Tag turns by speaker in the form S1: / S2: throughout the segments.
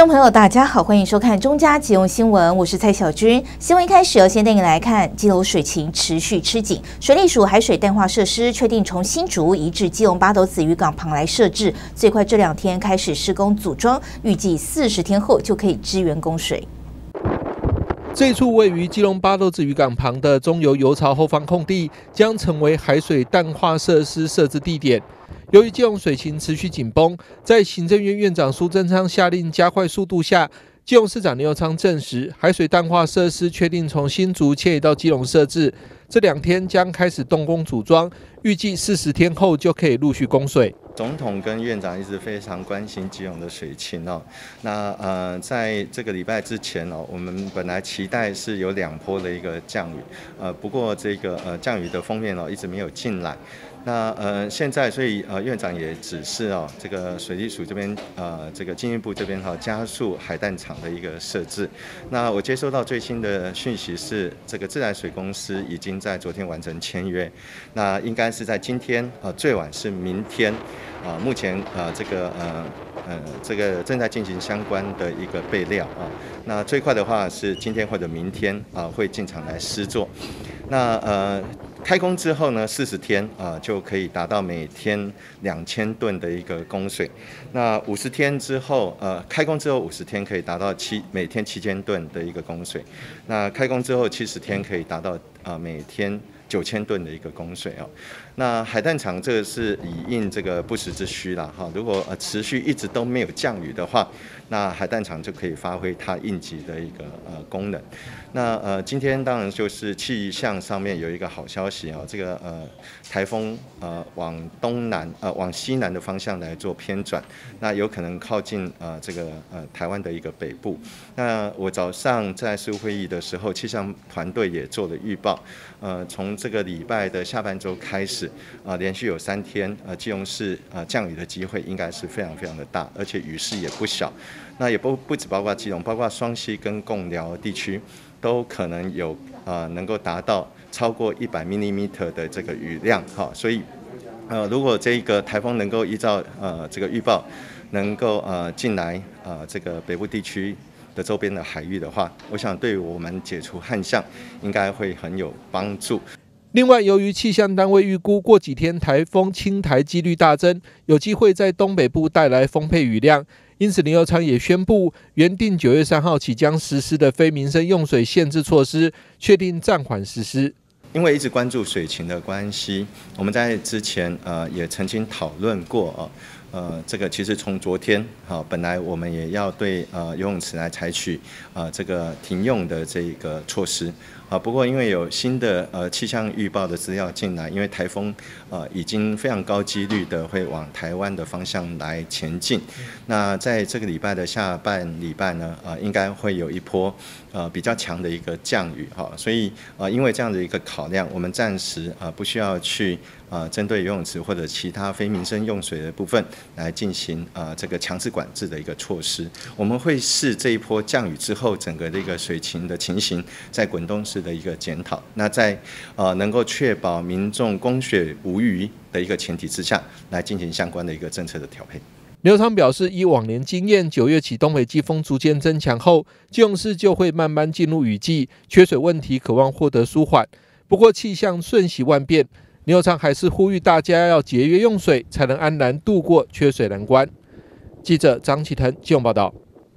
S1: 众朋友，大家好，欢迎收看中嘉即用新闻，我是蔡小军。新闻一开始要先带你来看，基隆水情持续吃紧，水利署海水淡化设施确定从新竹移至基隆八斗子渔港旁来设置，最快这2天开始施工组装，预计40天后就可以支援供水。
S2: 这一处位于基隆八斗子渔港旁的中油油槽后方空地，将成为海水淡化设施设置地点。由于基隆水情持续紧绷，在行政院院长苏贞昌下令加快速度下，基隆市长林右昌证实，海水淡化设施确定从新竹迁移到基隆设置，这2天将开始动工组装，预计40天后就可以陆续供水。
S3: 总统跟院长一直非常关心基隆的水情哦。那在这个礼拜之前哦，我们本来期待是有2波的一个降雨，不过这个降雨的锋面哦一直没有进来。那现在所以院长也指示哦，这个水利署这边这个经济部这边加速海淡厂的一个设置。那我接收到最新的讯息是，这个自来水公司已经在昨天完成签约，那应该是在今天最晚是明天。目前这个正在进行相关的一个备料啊，那最快的话是今天或者明天会进场来施作。那开工之后呢，40天就可以达到每天2000吨的一个供水。那50天之后，开工之后50天可以达到每天7000吨的一个供水。那开工之后70天可以达到每天9000吨的一个供水哦。那海淡厂这个是以应这个不时之需啦哈，如果持续一直都没有降雨的话，那海淡厂就可以发挥它应急的一个功能。那今天当然就是气象上面有一个好消息啊，这个台风往往西南的方向来做偏转，那有可能靠近这个台湾的一个北部。那我早上在事务会议的时候，气象团队也做了预报，从这个礼拜的下半周开始，连续有3天基隆市降雨的机会应该是非常非常的大，而且雨势也不小。那也不只包括基隆，包括双溪跟贡寮地区，都可能有能够达到超过100 mm 的这个雨量哈。所以如果这个台风能够依照这个预报能够进来这个北部地区的周边的海域的话，我想对我们解除旱象应该会很有帮助。
S2: 另外，由于气象单位预估过几天台风侵台几率大增，有机会在东北部带来丰沛雨量，因此林右昌也宣布，原定9月3号起将实施的非民生用水限制措施，确定暂缓实施。
S3: 因为一直关注水情的关系，我们在之前也曾经讨论过这个其实从昨天本来我们也要对游泳池来采取这个停用的这个措施不过因为有新的气象预报的资料进来，因为台风已经非常高几率的会往台湾的方向来前进。那在这个礼拜的下半礼拜呢，应该会有一波比较强的一个降雨所以因为这样的一个考量，我们暂时不需要去针对游泳池或者其他非民生用水的部分来进行这个强制管制的一个措施。我们会视这一波降雨之后整个的一个水情的情形，在滚动式的一个检讨。那在能够确保民众供水无虞的一个前提之下，来进行相关的一个政策的调配。
S2: 林右昌表示，依往年经验，9月起东北季风逐渐增强后，基隆市就会慢慢进入雨季，缺水问题渴望获得舒缓。不过气象瞬息万变，林右昌还是呼吁大家要节约用水，才能安然度过缺水难关。记者张启腾基隆报道。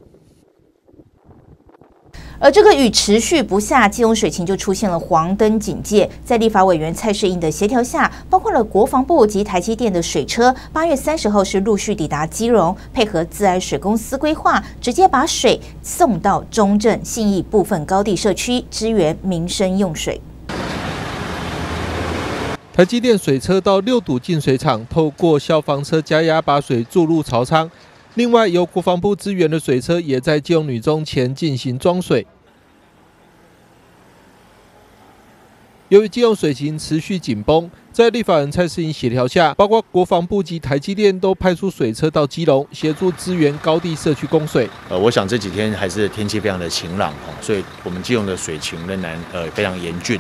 S1: 而这个雨持续不下，基隆水情就出现了黄灯警戒。在立法委员蔡世应的协调下，包括了国防部及台积电的水车，8月30号是陆续抵达基隆，配合自来水公司规划，直接把水送到中正、信义部分高地社区，支援民生用水。
S2: 台积电水车到6堵净水厂，透过消防车加压把水注入槽仓。另外，由国防部支援的水车也在基隆女中前进行装水。由于基隆水情持续紧绷，在立法人蔡世应协调下，包括国防部及台积电都派出水车到基隆协助支援高地社区供水。
S4: 我想这几天还是天气非常的晴朗所以我们基隆的水情仍然非常严峻。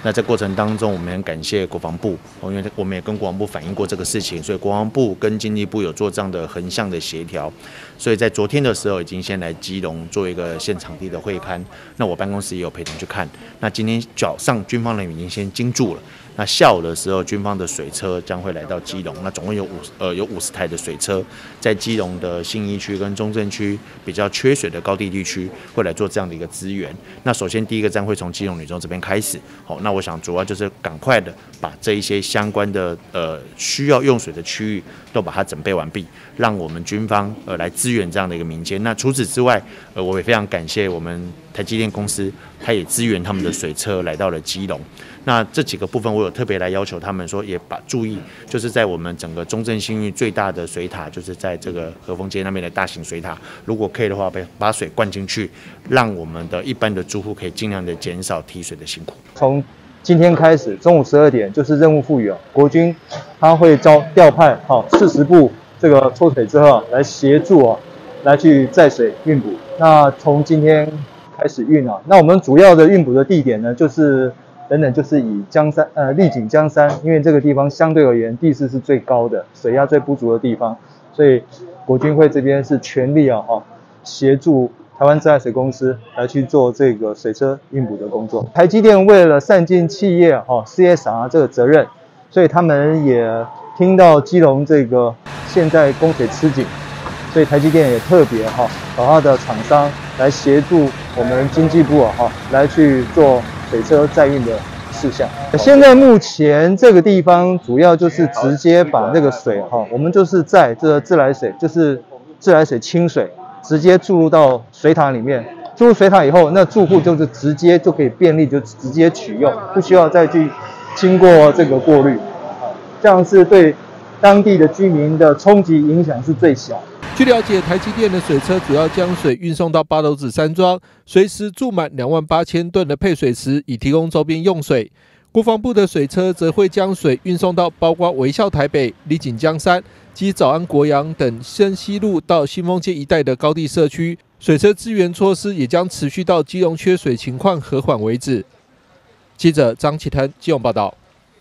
S4: 那在过程当中，我们很感谢国防部，因为我们也跟国防部反映过这个事情，所以国防部跟经济部有做这样的横向的协调。所以在昨天的时候，已经先来基隆做一个现场地的会勘，那我办公室也有陪同去看。那今天早上军方人员已经先进驻了。那下午的时候，军方的水车将会来到基隆，那总共有50台的水车，在基隆的信义区跟中正区比较缺水的高地地区，会来做这样的一个资源。那首先第一个站会从基隆女中这边开始，那我想主要就是赶快的把这一些相关的需要用水的区域都把它整备完毕，让我们军方来支援这样的一个民间。那除此之外，我也非常感谢我们台积电公司，它也支援他们的水车来到了基隆。那这几个部分，我有特别来要求他们说，也把注意，就是在我们整个中正信义最大的水塔，就是在这个和丰街那边的大型水塔，如果可以的话，把水灌进去，让我们的一般的住户可以尽量的减少提水的辛苦。
S5: 从今天开始，中午12点就是任务赋予国军他会调派40部这个抽水车来协助来去载水运补。那从今天开始运那我们主要的运补的地点呢，就是以江山丽景江山，因为这个地方相对而言地势是最高的，水压最不足的地方，所以国军会这边是全力协助台湾自来水公司来去做这个水车运补的工作。台积电为了善尽企业CSR 这个责任，所以他们也听到基隆这个现在供水吃紧，所以台积电也特别找他的厂商来协助我们经济部来去做水车载运的事项。现在目前这个地方主要就是直接把那个水我们就是在这个自来水，就是自来水清水，直接注入到水塔里面。注入水塔以后，那住户就是直接就可以便利就直接取用，不需要再去经过这个过滤，这样是对当地的居民的冲击影响是最小。
S2: 据了解，台积电的水车主要将水运送到八斗子山庄，随时注满28000吨的配水池，以提供周边用水。国防部的水车则会将水运送到包括微笑台北、丽景江山及早安国阳等深西路到新丰街一带的高地社区。水车支援措施也将持续到基隆缺水情况和缓为止。记者张启腾基隆报道。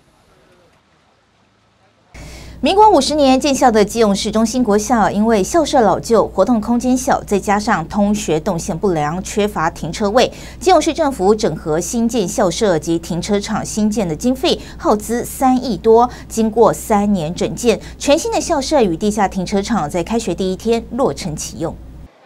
S1: 民国50年建校的基隆市中心国小，因为校舍老旧、活动空间小，再加上通学动线不良，缺乏停车位。基隆市政府整合新建校舍及停车场新建的经费，耗资3亿多。经过3年整建，全新的校舍与地下停车场在开学第一天落成启用。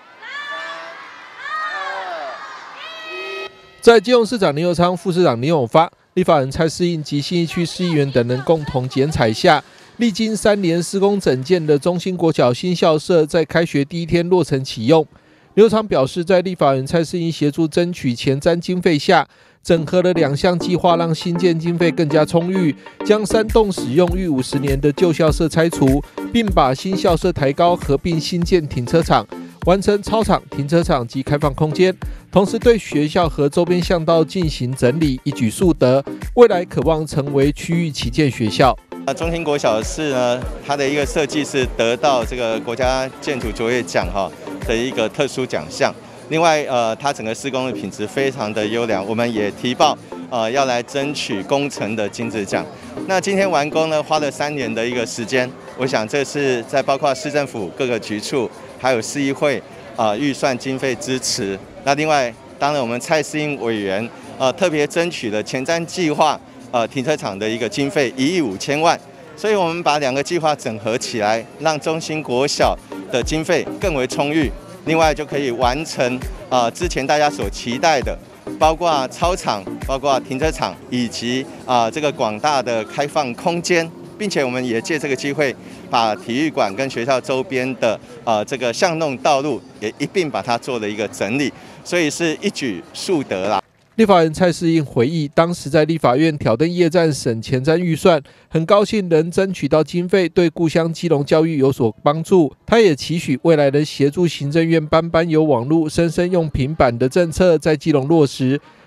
S2: 在基隆市长林右昌、副市长林永发、立法人蔡适应及信义区市议员等人共同剪彩下，历经3年施工整建的中兴国小新校舍在开学第一天落成启用。林右昌表示，在立法人蔡适应协助争取前瞻经费下，整合了2项计划，让新建经费更加充裕，将3栋使用逾50年的旧校舍拆除，并把新校舍抬高，合并新建停车场，完成操场、停车场及开放空间，同时对学校和周边巷道进行整理，一举数得。未来渴望成为区域旗舰学校。
S3: 中兴国小是呢，它的一个设计是得到这个国家建筑卓越奖的一个特殊奖项。另外它整个施工的品质非常的优良，我们也提报要来争取工程的金质奖。那今天完工呢，花了3年的一个时间，我想这是在包括市政府各个局处，还有市议会预算经费支持。那另外，当然我们蔡适应委员特别争取了前瞻计划停车场的一个经费1亿5千万，所以我们把2个计划整合起来，让中兴国小的经费更为充裕。另外就可以完成之前大家所期待的，包括操场、包括停车场以及这个广大的开放空间，并且我们也借这个机会，把体育馆跟学校周边的这个巷弄道路也一并把它做了一个整理，所以是一举数得啦。
S2: 立法人蔡适应回忆，当时在立法院挑灯夜战审前瞻预算，很高兴能争取到经费，对故乡基隆教育有所帮助。他也期许未来能协助行政院班班有网路、生生用平板的政策在基隆落实。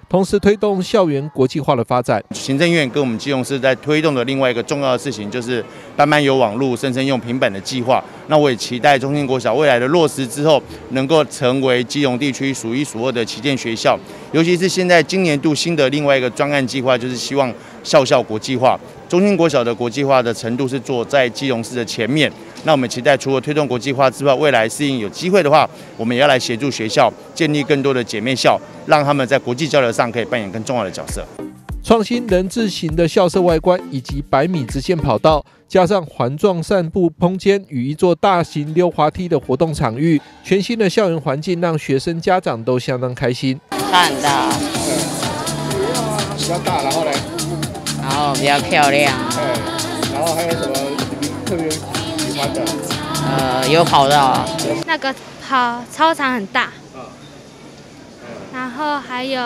S2: 同时推动校园国际化的发展。
S4: 行政院跟我们基隆市在推动的另外一个重要的事情，就是班班有网路、生生用平板的计划。那我也期待中兴国小未来的落实之后，能够成为基隆地区数一数二的旗舰学校。尤其是现在今年度新的另外一个专案计划，就是希望校校国际化。中兴国小的国际化的程度是坐在基隆市的前面。那我们期待除了推动国际化之外，未来适应有机会的话，我们也要来协助学校建立更多的姐妹校，让他们在国际交流上可以扮演更重要的角色。
S2: 创新人字形的校舍外观，以及100米直线跑道，加上环状散步空间与一座大型溜滑梯的活动场域，全新的校园环境让学生家长都相当开心。
S6: 它很大，
S7: 比较大，然后呢？
S6: 然后比较漂亮。
S7: 然后还有什么特别喜欢的？
S6: 有跑道，
S8: 那个操场很大，然后还有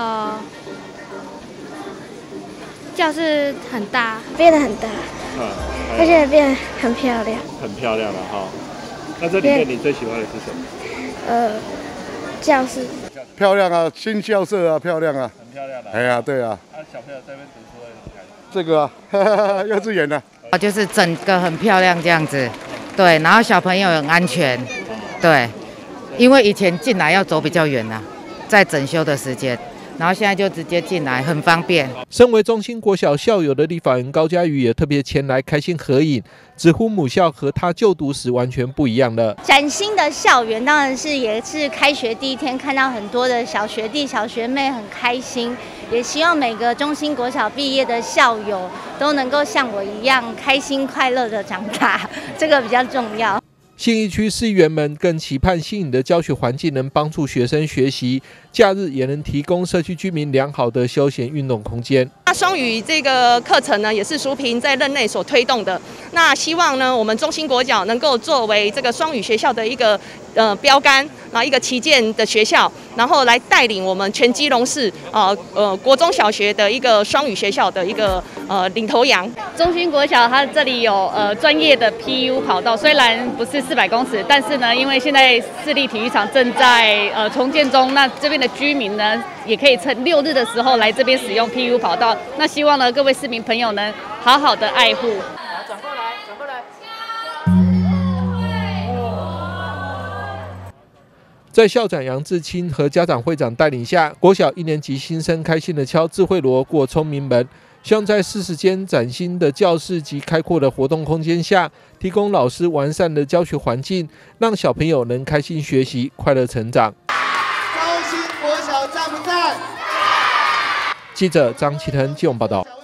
S8: 教室很大，变得很大，而且变得很漂亮，
S7: 很漂亮了哈。那这里面你最喜欢的是什么？
S8: 教室
S7: 漂亮啊，新校舍啊，漂亮啊，
S2: 很漂亮的。
S7: 哎呀，对啊。
S2: 小朋友在那边读书会很开心。
S7: 这个啊，幼稚园的。
S6: 就是整个很漂亮这样子，对，然后小朋友很安全，对，因为以前进来要走比较远啊，在整修的时间，然后现在就直接进来，很方便。
S2: 身为中兴国小校友的立法院高嘉瑜也特别前来开心合影，直呼母校和他就读时完全不一样了。
S9: 崭新的校园当然是也是开学第一天看到很多的小学弟小学妹很开心，也希望每个中兴国小毕业的校友都能够像我一样开心快乐的长大，这个比较重要。
S2: 信义区市议员们更期盼新颖的教学环境能帮助学生学习，假日也能提供社区居民良好的休闲运动空间。
S10: 那双语这个课程呢，也是淑萍在任内所推动的。那希望呢，我们中兴国小能够作为这个双语学校的一个标杆，然后一个旗舰的学校，然后来带领我们全基隆市国中小学的一个双语学校的一个领头羊。
S11: 中兴国小它这里有专业的 PU 跑道，虽然不是400公尺，但是呢，因为现在市立体育场正在重建中，那这边的居民呢，也可以趁6日的时候来这边使用 PU 跑道。那希望呢，各位市民朋友能好好的爱护。
S12: 转过来，转过来。
S2: 在校长杨志清和家长会长带领下，国小1年级新生开心的敲智慧锣过聪明门，希望在40间崭新的教室及开阔的活动空间下，提供老师完善的教学环境，让小朋友能开心学习、快乐成长。
S12: 中兴国小赞不赞？
S2: 记者张启腾基隆报道。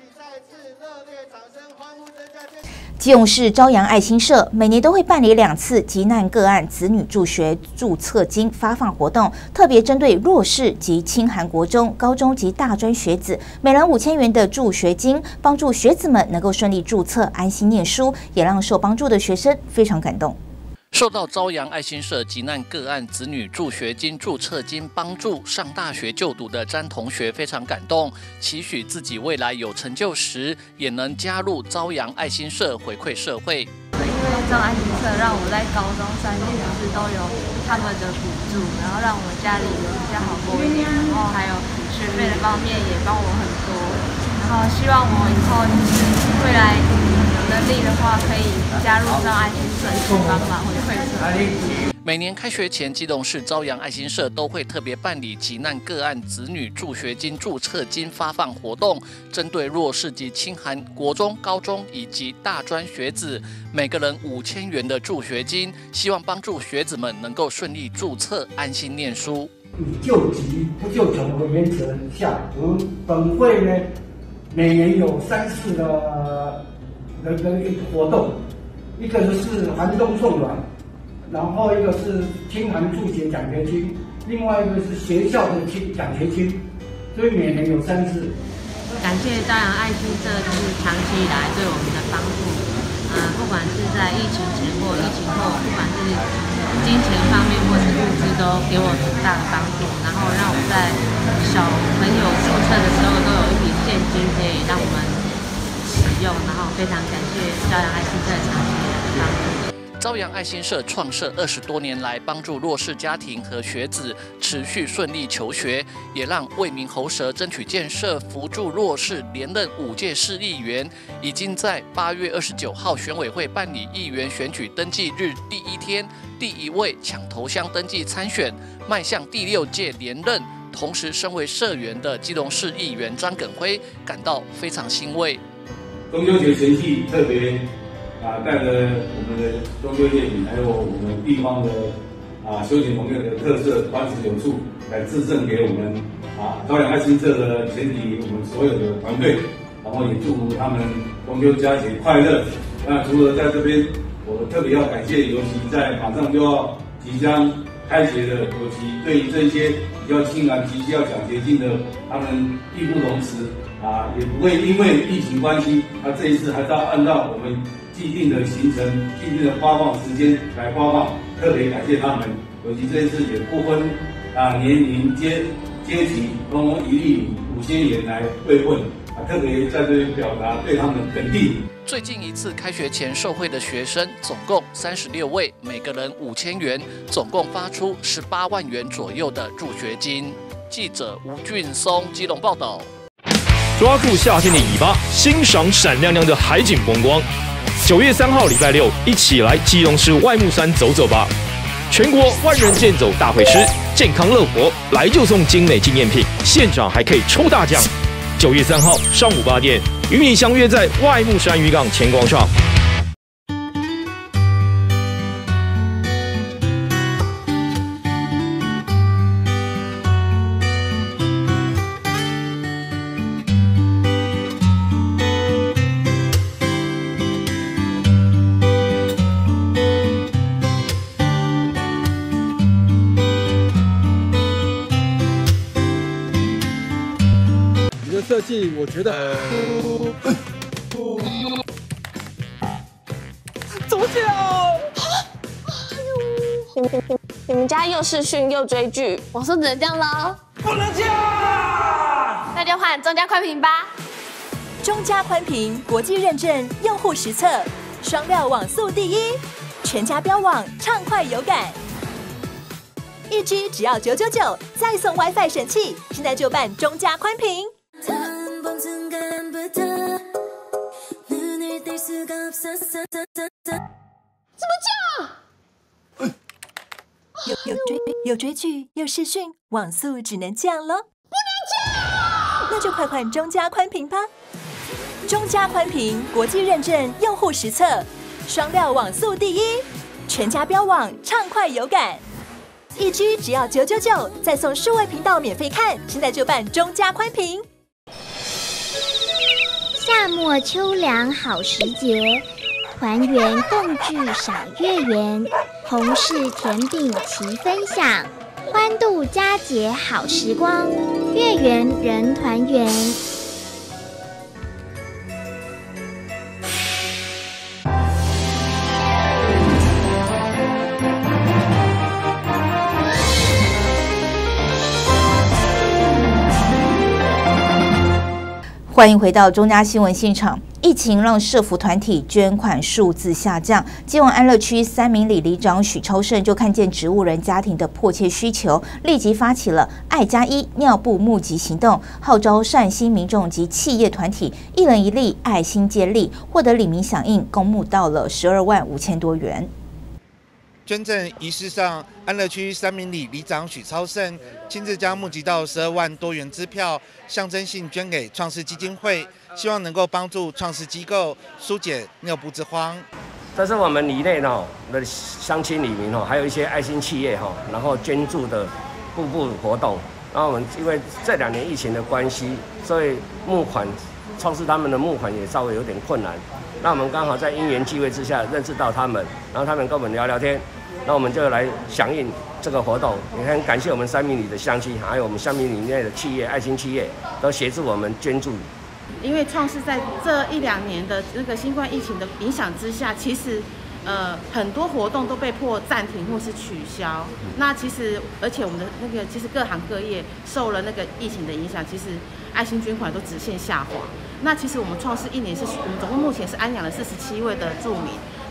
S1: 基隆市朝阳爱心社每年都会办理2次急难个案子女助学注册金发放活动，特别针对弱势及清寒国中、高中及大专学子，每人5000元的助学金，帮助学子们能够顺利注册、安心念书，也让受帮助的学生非常感动。
S13: 受到朝阳爱心社急难个案子女助学金注册金帮助上大学就读的詹同学非常感动，期许自己未来有成就时，也能加入朝阳爱心社回馈社会。
S14: 因为朝阳爱心社让我在高中3年就是都有他们的补助，然后让我们家里有比较好过一点，然后还有学费的方面也帮我很多，然后希望我以后就是未来有能力的话，可以加入朝阳爱心社一起帮忙回馈社会。
S13: 每年开学前，基隆市朝阳爱心社都会特别办理急难个案子女助学金注册金发放活动，针对弱势及清寒国中、高中以及大专学子，每个人5000元的助学金，希望帮助学子们能够顺利注册、安心念书。
S15: 以救急不救穷的原则下，我们本会呢每年有3次的活动，一个是寒冬送暖。然后一个是清寒助学奖学金，另外一个是学校的奖学金，所以每年有3次。
S14: 感谢朝阳爱心社就是长期以来对我们的帮助，不管是在疫情前或疫情后，不管是金钱方面或是物资，都给我很大的帮助，然后让我在小朋友注册的时候都有一笔现金可以让我们使用，然后非常感谢朝阳爱心社长期以来的帮助。
S13: 朝阳爱心社创设20多年来，帮助弱势家庭和学子持续顺利求学，也让为民喉舌争取建设扶助弱势连任5届市议员，已经在8月29号选委会办理议员选举登记日第1天，第1位抢头香登记参选，迈向第6届连任。同时，身为社员的基隆市议员张耿辉感到非常欣慰。
S16: 中秋节前夕，特别带着我们的中秋夜景，还有我们地方的休闲农业的特色观止有处，来致赠给我们朝阳爱心社的全体我们所有的团队，然后也祝福他们中秋佳节快乐。那除了在这边，我特别要感谢，尤其在马上就要即将开学的尤其对于这些比较轻燃及需要奖学金的，他们义不容辞也不会因为疫情关系，这一次还是要按照我们既定的行程、既定的发放时间来发放，特别感谢他们。尤其这一次也不分年龄、阶级，通通一律5000元来慰问，特别在这里表达对他们的肯定。
S13: 最近一次开学前受惠的学生总共36位，每个人5000元，总共发出18万元左右的助学金。记者吴俊松基隆报道。
S17: 抓住夏天的尾巴，欣赏闪亮亮的海景风光。9月3号礼拜六，一起来基隆市外木山走走吧！全国万人健走大会师，健康乐活，来就送精美纪念品，现场还可以抽大奖。9月3号上午8点，与你相约在外木山渔港前广场。
S2: 设计我觉得
S18: 怎么讲？你们家又视讯又追剧，网速只能这样了？
S12: 不能这样，
S18: 那就换中加宽屏吧。
S19: 中加宽屏国际认证，用户实测，双料网速第1，全家标网畅快有感，1G 只要999，再送 WiFi 神器，现在就办中加宽屏。
S18: 怎么降？
S19: 有追剧，有视讯，网速只能降咯。
S18: 不能降，
S19: 那就快换中加宽屏吧。中加宽屏国际认证，用户实测，双料网速第1，全家标网畅快有感，1G 只要999，再送数位频道免费看，现在就办中加宽屏。
S20: 夏末秋凉好时节，团圆共聚赏月圆，同事甜饼齐分享，欢度佳节好时光，月圆人团圆。
S1: 欢迎回到中嘉新闻现场。疫情让社福团体捐款数字下降，基隆安乐区3民里里长许超胜就看见植物人家庭的迫切需求，立即发起了爱+1尿布募集行动，号召善心民众及企业团体1人1粒爱心接力，获得里民响应，共募到了12万5千多元。
S21: 捐赠仪式上，安乐区3民里里长许超胜亲自将募集到12万多元支票，象征性捐给创世基金会，希望能够帮助创世机构疏解尿布之荒。
S22: 这是我们里内的乡亲里民还有一些爱心企业然后捐助的步活动。然后我们因为这2年疫情的关系，所以募款创世他们的募款也稍微有点困难。那我们刚好在因缘际会之下认识到他们，然后他们跟我们聊聊天，那我们就来响应这个活动。也很感谢我们3民里的乡亲，还有我们3民里内的企业、爱心企业，都协助我们捐助。
S23: 因为创世在这1-2年的那个新冠疫情的影响之下，其实很多活动都被迫暂停或是取消。那其实而且我们的那个其实各行各业受了那个疫情的影响，其实爱心捐款都直线下滑。那其实我们创世1年我们总共目前是安养了47位的住民。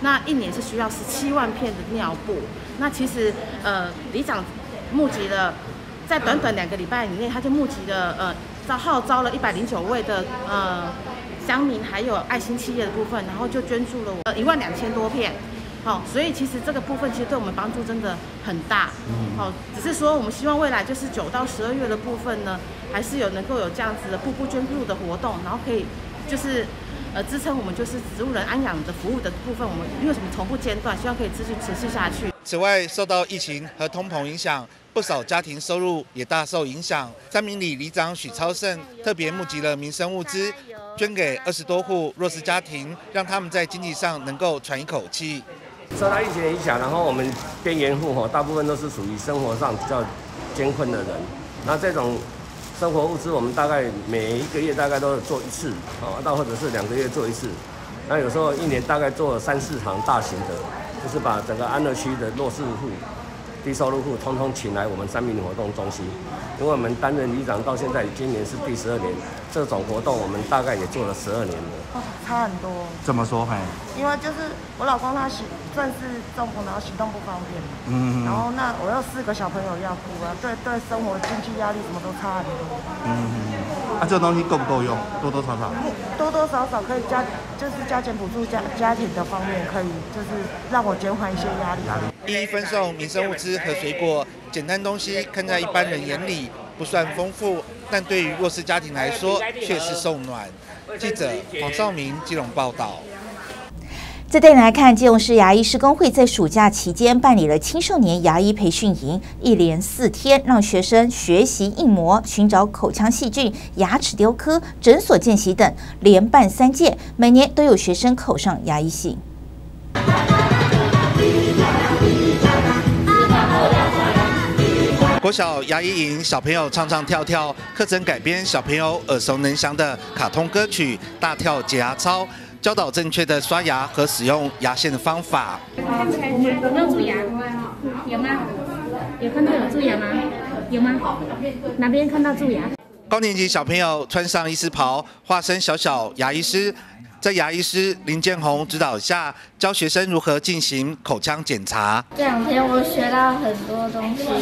S23: 那1年是需要17万片的尿布。那其实里长募集了，在短短2个礼拜以内，他就募集了号召了109位的乡民还有爱心企业的部分，然后就捐助了12000多片。所以其实这个部分其实对我们帮助真的很大。只是说我们希望未来就是9到12月的部分呢，还是能够有这样子的步步捐助的活动，然后可以就是支撑我们就是植物人安养的服务的部分，我们因为什么从不间断，希望可以持续下去。
S21: 此外，受到疫情和通膨影响，不少家庭收入也大受影响。三民里里长许超胜特别募集了民生物资，捐给20多户弱势家庭，让他们在经济上能够喘一口气。
S22: 受到疫情的影响，然后我们边缘户大部分都是属于生活上比较艰困的人。那这种生活物资，我们大概每1个月大概都做1次，到或者是2个月做1次。那有时候1年大概做3、4场大型的，就是把整个安乐区的弱势户、低收入户通通请来我们三民活动中心。因为我们担任里长到现在，今年是第12年，这种活动我们大概也做了12年了。
S3: 差很多。
S21: 怎么说？
S3: 因为就是我老公他算是中风，然后行动不方便嘛。然后那我有4个小朋友要顾啊，对生活经济压力什么都差很多。
S21: 这东西够不够用？多多少少。
S3: 多多少少可以就是加减补助家庭的方面，可以就是让我减缓一些压力。
S21: 一一分送民生物资和水果，简单东西看在一般人眼里不算丰富，但对于弱势家庭来说却是送暖。记者黄少明基隆报道。
S1: 再带你来看，基隆市牙医师公会在暑假期间办理了青少年牙医培训营，一连4天，让学生学习印模、寻找口腔细菌、牙齿雕刻、诊所见习等，连办3届，每年都有学生考上牙医系。
S21: 国小牙医营小朋友唱唱跳跳，课程改编小朋友耳熟能详的卡通歌曲《大跳洁牙操》，教导正确的刷牙和使用牙线的方法。
S4: 有没有蛀牙？有吗？有看到有蛀牙吗？有吗？哪边看到蛀牙？
S21: 高年级小朋友穿上医师袍，化身小牙医师，在牙医师林建宏指导下，教学生如何进行口腔检查。
S4: 这2天我学到很多东西，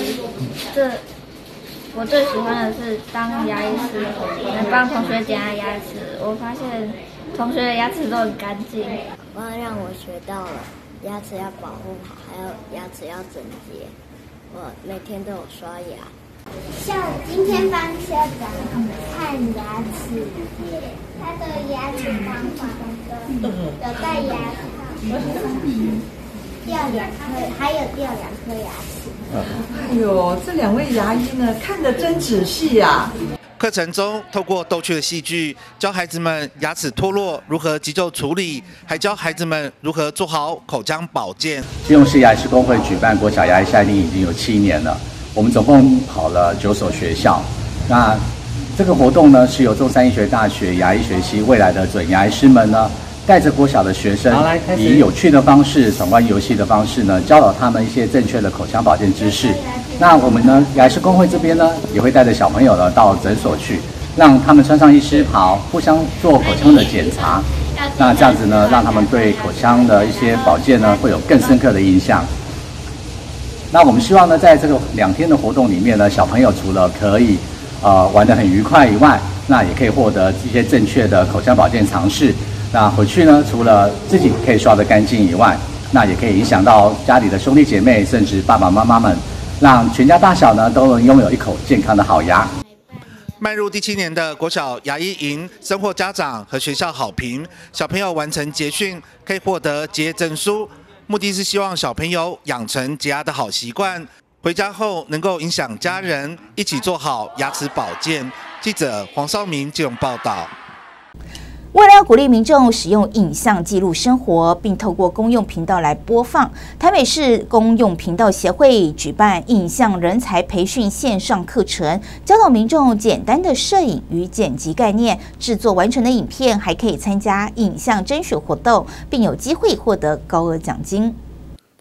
S4: 我最喜欢的是当牙医师，能帮同学检查牙齿。我发现同学的牙齿都很干净。
S5: 让我学到了牙齿要保护好，还有牙齿要整洁。我每天都有刷牙。
S20: 像今天帮校长看牙齿，他的牙齿方法有戴牙套，掉2颗，还有掉2颗牙齿。
S24: 哎呦，这2位牙医呢，看得真仔细呀。
S21: 课程中，透过逗趣的戏剧，教孩子们牙齿脱落如何急救处理，还教孩子们如何做好口腔保健。
S25: 基隆市牙医师公会举办国小牙医夏令营已经有7年了，我们总共跑了9所学校。那这个活动呢，是由中山医学大学牙医学系未来的准牙医师们呢，带着国小的学生，以有趣的方式、闯关游戏的方式呢，教导他们一些正确的口腔保健知识。那我们呢，牙医师公会这边呢，也会带着小朋友呢到诊所去，让他们穿上医师袍，互相做口腔的检查。那这样子呢，让他们对口腔的一些保健呢，会有更深刻的印象。那我们希望呢，在这个2天的活动里面呢，小朋友除了可以玩得很愉快以外，那也可以获得一些正确的口腔保健常识。那回去呢，除了自己可以刷得干净以外，那也可以影响到家里的兄弟姐妹，甚至爸爸妈妈们，让全家大小呢都能拥有一口健康的好牙。
S21: 迈入第7年的国小牙医营，深获家长和学校好评。小朋友完成结训，可以获得结业证书，目的是希望小朋友养成洁牙的好习惯，回家后能够影响家人，一起做好牙齿保健。记者黄少明基隆报道。
S1: 为了要鼓励民众使用影像记录生活，并透过公用频道来播放，台北市公用频道协会举办影像人才培训线上课程，教导民众简单的摄影与剪辑概念，制作完成的影片还可以参加影像甄选活动，并有机会获得高额奖金。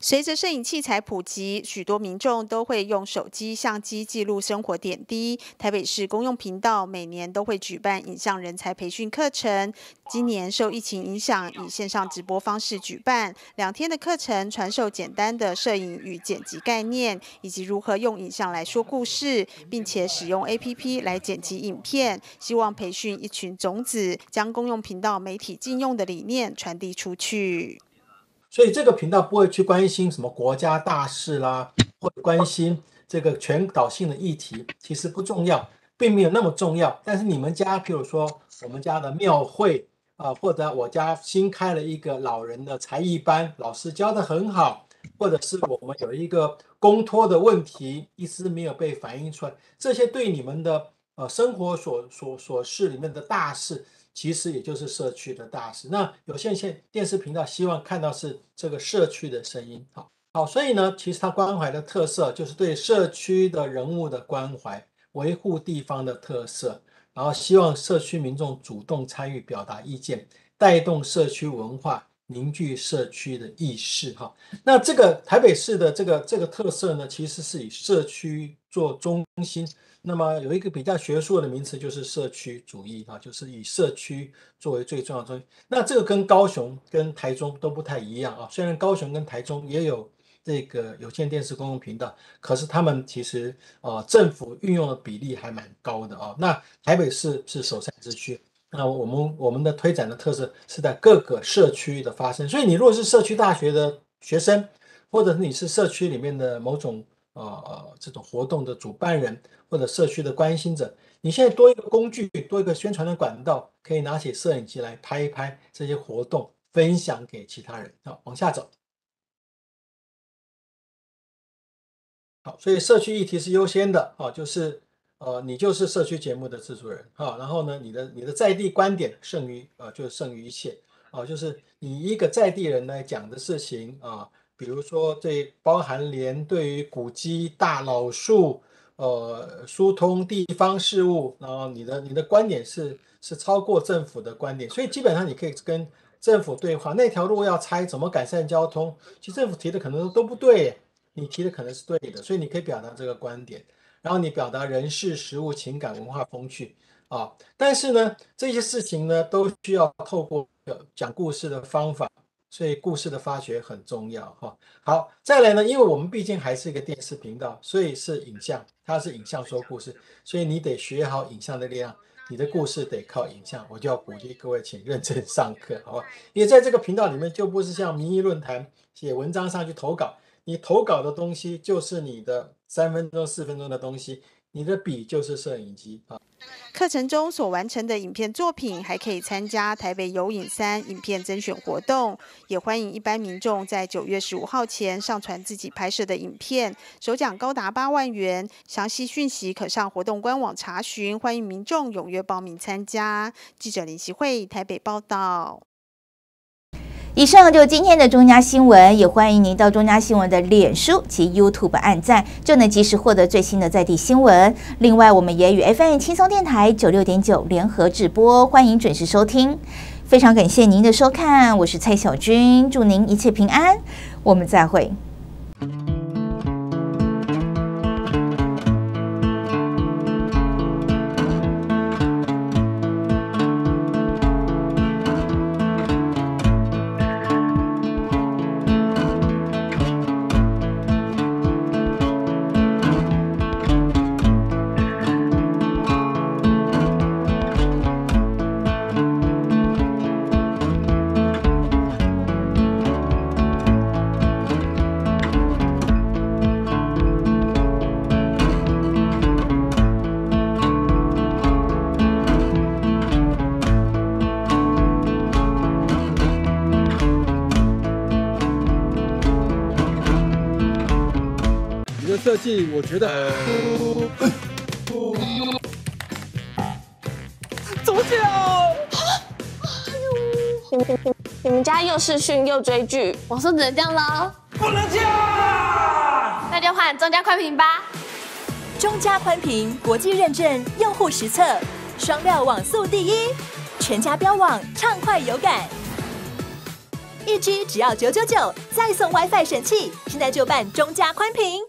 S6: 随着摄影器材普及，许多民众都会用手机相机记录生活点滴。台北市公用频道每年都会举办影像人才培训课程，今年受疫情影响，以线上直播方式举办2天的课程，传授简单的摄影与剪辑概念，以及如何用影像来说故事，并且使用 APP 来剪辑影片，希望培训一群种子，将公用频道媒体禁用的理念传递出去。
S7: 所以这个频道不会去关心什么国家大事啦，或者关心这个全岛性的议题，其实不重要，并没有那么重要。但是你们家，譬如说我们家的庙会或者我家新开了一个老人的才艺班，老师教得很好，或者是我们有一个公托的问题一直没有被反映出来，这些对你们的生活所事里面的大事，其实也就是社区的大事。那有线电视频道希望看到是这个社区的声音。好，所以呢，其实它关怀的特色就是对社区的人物的关怀，维护地方的特色，然后希望社区民众主动参与表达意见，带动社区文化，凝聚社区的意识。那这个台北市的这个特色呢，其实是以社区做中心。那么有一个比较学术的名词就是社区主义，就是以社区作为最重要的中心。那这个跟高雄跟台中都不太一样虽然高雄跟台中也有这个有线电视公共频道，可是他们其实政府运用的比例还蛮高的那台北市是首善之区，那我们的推展的特色是在各个社区的发生。所以你如果是社区大学的学生，或者你是社区里面的某种这种活动的主办人，或者社区的关心者，你现在多一个工具，多一个宣传的管道，可以拿起摄影机来拍一拍这些活动，分享给其他人。往下走。好，所以社区议题是优先的就是你就是社区节目的制作人然后呢，你的在地观点胜于一切就是你一个在地人来讲的事情比如说这包含连对于古迹、大老树疏通地方事务，然后你的观点是超过政府的观点，所以基本上你可以跟政府对话。那条路要拆，怎么改善交通？其实政府提的可能都不对，你提的可能是对的，所以你可以表达这个观点，然后你表达人事、实务、情感、文化、风趣但是呢，这些事情呢都需要透过讲故事的方法。所以故事的发掘很重要好，再来呢，因为我们毕竟还是一个电视频道，所以是影像，它是影像说故事，所以你得学好影像的力量，你的故事得靠影像。我就要鼓励各位请认真上课好吧？因为在这个频道里面就不是像民意论坛写文章上去投稿，你投稿的东西就是你的3分钟4分钟的东西，你的笔就是摄影机
S6: 课程中所完成的影片作品还可以参加台北有影3影片甄选活动，也欢迎一般民众在9月15号前上传自己拍摄的影片，首奖高达8万元。详细讯息可上活动官网查询，欢迎民众踊跃报名参加。记者林习慧台北报道。
S1: 以上就是今天的中嘉新闻，也欢迎您到中嘉新闻的脸书及 YouTube 按赞，就能及时获得最新的在地新闻。另外，我们也与 FM 轻松电台96.9联合直播，欢迎准时收听。非常感谢您的收看，我是蔡小君，祝您一切平安，我们再会。
S2: 设计我觉得
S18: 左脚，你们家又视讯又追剧，网速只能这样喽？
S12: 不能这样，
S18: 那就换中嘉宽屏吧。
S19: 中嘉宽屏国际认证，用户实测，双料网速第一，全家标网畅快有感。 1G 只要999，再送 WiFi 神器，现在就办中加宽频。